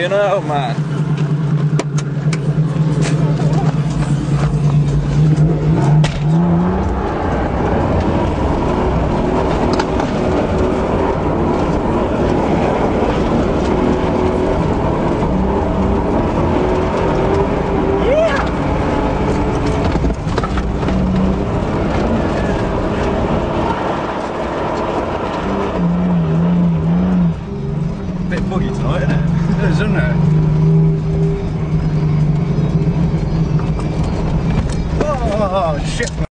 you know, man. Bit buggy tonight, isn't it? It is, isn't it? Oh, shit.